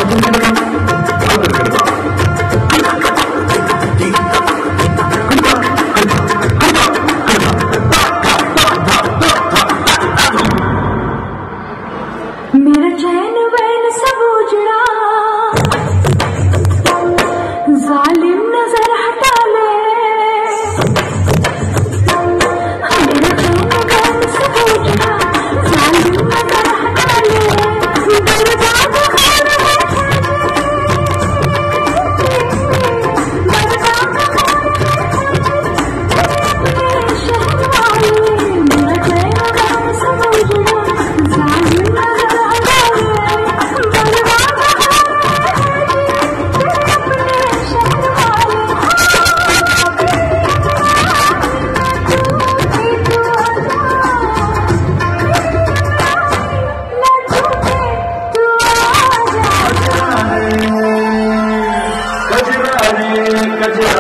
मेरा चैन वैन सब उजड़ा, जालिम नजर हटा ले। मेरा चैन वैन सब उजड़ा, जालिम नजर हटा ले। बर्बाद खाना है, बर्बाद शहर वाले। मेरा चैन वैन सब उजड़ा, जालिम कजरा